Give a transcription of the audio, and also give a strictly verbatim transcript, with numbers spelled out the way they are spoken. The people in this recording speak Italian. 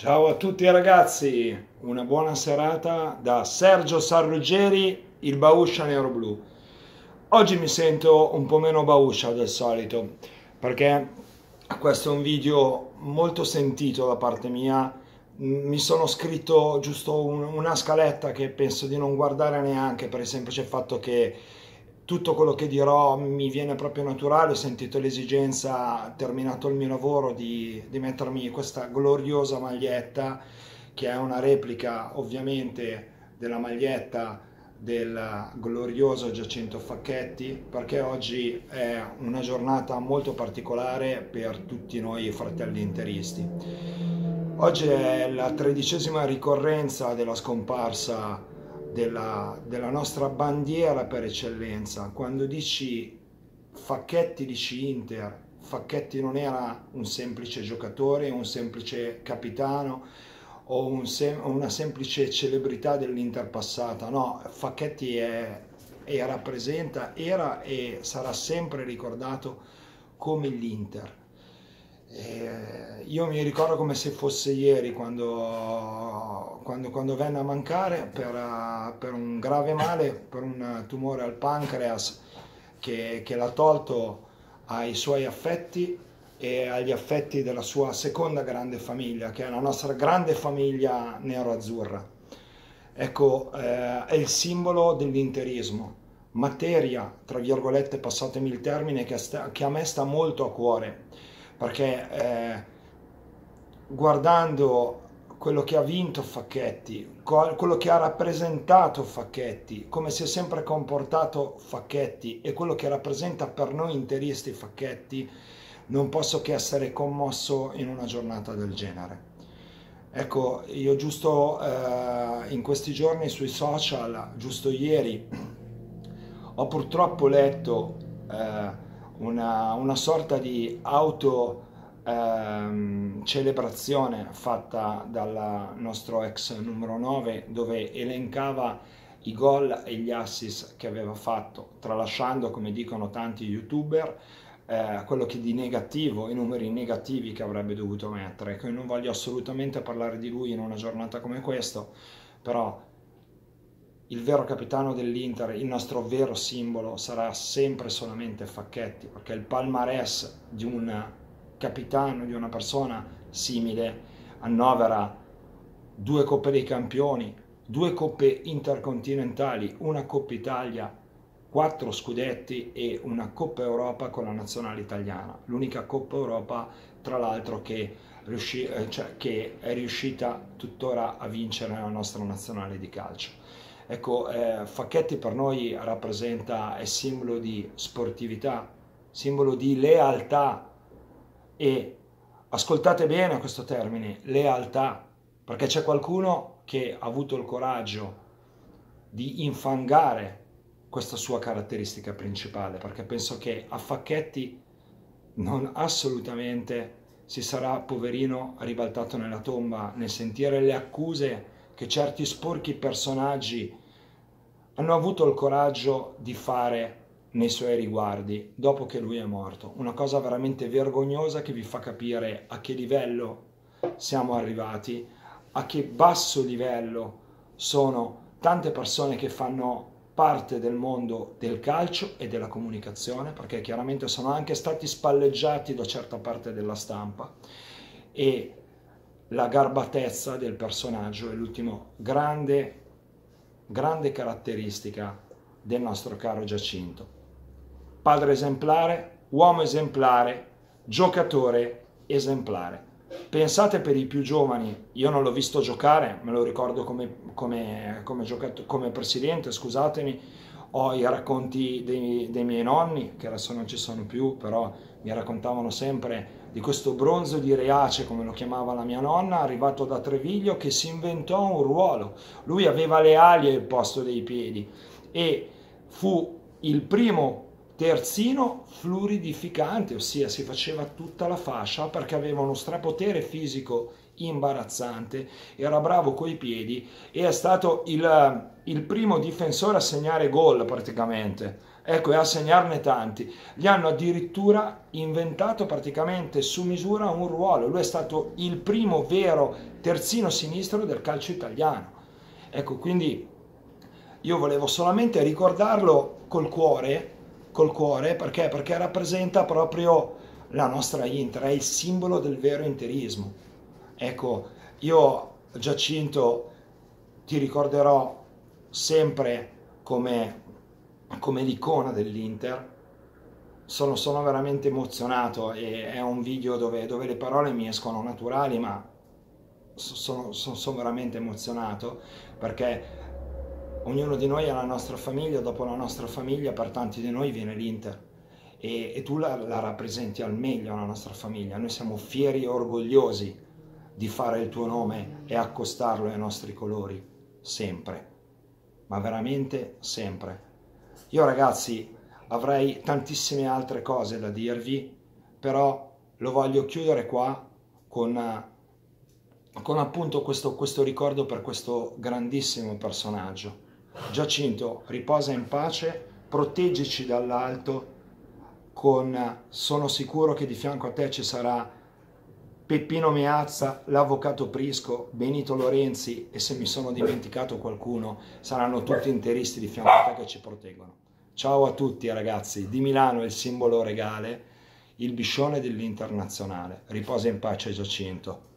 Ciao a tutti ragazzi, una buona serata da Sergio Sarruggeri, il Bauscia Nero-Blu. Oggi mi sento un po' meno Bauscia del solito, perché questo è un video molto sentito da parte mia. Mi sono scritto giusto un- una scaletta che penso di non guardare neanche, per il semplice fatto che tutto quello che dirò mi viene proprio naturale. Ho sentito l'esigenza, terminato il mio lavoro, di, di mettermi questa gloriosa maglietta, che è una replica ovviamente della maglietta del glorioso Giacinto Facchetti, perché oggi è una giornata molto particolare per tutti noi fratelli interisti. Oggi è la tredicesima ricorrenza della scomparsa della, della nostra bandiera per eccellenza. Quando dici Facchetti, dici Inter. Facchetti non era un semplice giocatore, un semplice capitano o un sem- una semplice celebrità dell'Inter passata. No, Facchetti è, e rappresenta, era e sarà sempre ricordato come l'Inter. Eh, io mi ricordo come se fosse ieri quando, quando, quando venne a mancare per, eh, per un grave male, per un tumore al pancreas che, che l'ha tolto ai suoi affetti e agli affetti della sua seconda grande famiglia, che è la nostra grande famiglia nero-azzurra. Ecco, eh, è il simbolo dell'interismo, materia, tra virgolette, passatemi il termine, che, sta, che a me sta molto a cuore, perché eh, guardando quello che ha vinto Facchetti, quello che ha rappresentato Facchetti, come si è sempre comportato Facchetti e quello che rappresenta per noi interisti Facchetti, non posso che essere commosso in una giornata del genere. Ecco, io giusto eh, in questi giorni sui social, giusto ieri, ho purtroppo letto eh, una, una sorta di auto ehm, celebrazione fatta dal nostro ex numero nove, dove elencava i gol e gli assist che aveva fatto, tralasciando, come dicono tanti youtuber, eh, quello che di negativo, i numeri negativi che avrebbe dovuto mettere. Che non voglio assolutamente parlare di lui in una giornata come questa, però il vero capitano dell'Inter, il nostro vero simbolo, sarà sempre solamente Facchetti, perché il palmarès di un capitano, di una persona simile, annovera due Coppe dei Campioni, due Coppe Intercontinentali, una Coppa Italia, quattro scudetti e una Coppa Europa con la nazionale italiana. L'unica Coppa Europa, tra l'altro, che, riusci- cioè, che è riuscita tuttora a vincere la nostra nazionale di calcio. Ecco, eh, Facchetti per noi rappresenta, è simbolo di sportività, simbolo di lealtà e, ascoltate bene questo termine, lealtà, perché c'è qualcuno che ha avuto il coraggio di infangare questa sua caratteristica principale, perché penso che a Facchetti non assolutamente si sarà, poverino, ribaltato nella tomba nel sentire le accuse che certi sporchi personaggi hanno avuto il coraggio di fare nei suoi riguardi dopo che lui è morto. Una cosa veramente vergognosa che vi fa capire a che livello siamo arrivati, a che basso livello sono tante persone che fanno parte del mondo del calcio e della comunicazione, perché chiaramente sono anche stati spalleggiati da certa parte della stampa, e la garbatezza del personaggio è l'ultimo grande, grande caratteristica del nostro caro Giacinto. Padre esemplare, uomo esemplare, giocatore esemplare. Pensate per i più giovani, io non l'ho visto giocare, me lo ricordo come, come, come, giocato, come presidente, scusatemi, ho i racconti dei, dei miei nonni, che adesso non ci sono più, però mi raccontavano sempre di questo bronzo di Riace, come lo chiamava la mia nonna, arrivato da Treviglio, che si inventò un ruolo. Lui aveva le ali al posto dei piedi e fu il primo terzino fluidificante, ossia si faceva tutta la fascia perché aveva uno strapotere fisico imbarazzante, era bravo coi piedi e è stato il, il primo difensore a segnare gol praticamente, ecco, e a segnarne tanti. Gli hanno addirittura inventato praticamente su misura un ruolo, lui è stato il primo vero terzino sinistro del calcio italiano. Ecco, quindi io volevo solamente ricordarlo col cuore, col cuore, perché? Perché rappresenta proprio la nostra Inter, è il simbolo del vero interismo. Ecco, io Giacinto ti ricorderò sempre come, come l'icona dell'Inter. Sono, sono veramente emozionato e è un video dove, dove le parole mi escono naturali, ma sono, sono, sono veramente emozionato perché ognuno di noi ha la nostra famiglia, dopo la nostra famiglia per tanti di noi viene l'Inter e, e tu la, la rappresenti al meglio la nostra famiglia. Noi siamo fieri e orgogliosi di fare il tuo nome e accostarlo ai nostri colori, sempre, ma veramente sempre. Io ragazzi avrei tantissime altre cose da dirvi, però lo voglio chiudere qua con, con appunto questo, questo ricordo per questo grandissimo personaggio. Giacinto, riposa in pace, proteggici dall'alto, con, sono sicuro che di fianco a te ci sarà Peppino Meazza, l'avvocato Prisco, Benito Lorenzi e se mi sono dimenticato qualcuno saranno tutti interisti di fianco a te che ci proteggono. Ciao a tutti ragazzi, di Milano è il simbolo regale, il biscione dell'Internazionale. Riposa in pace Giacinto.